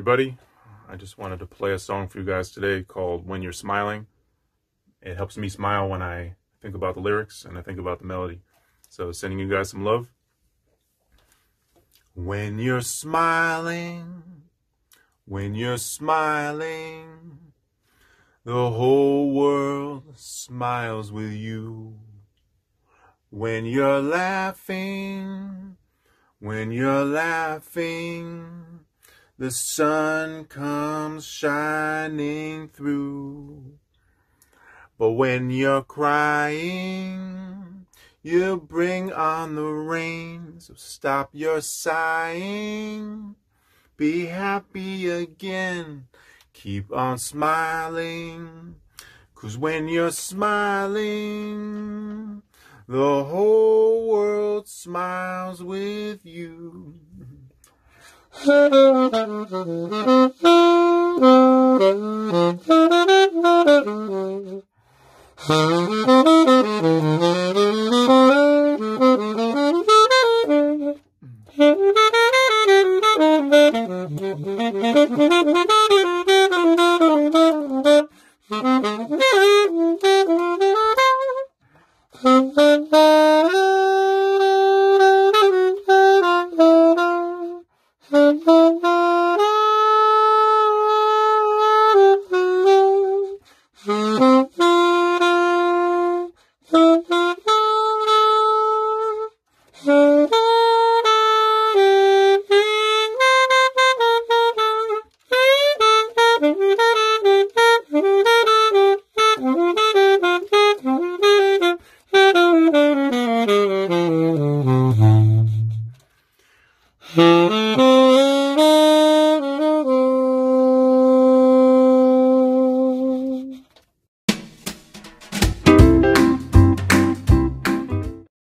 everybody. I just wanted to play a song for you guys today called When You're Smiling. It helps me smile when I think about the lyrics and I think about the melody. So sending you guys some love. When you're smiling, when you're smiling, the whole world smiles with you. When you're laughing, the sun comes shining through. But when you're crying, you bring on the rain. So stop your sighing, be happy again, keep on smiling. 'Cause when you're smiling, the whole world smiles with you.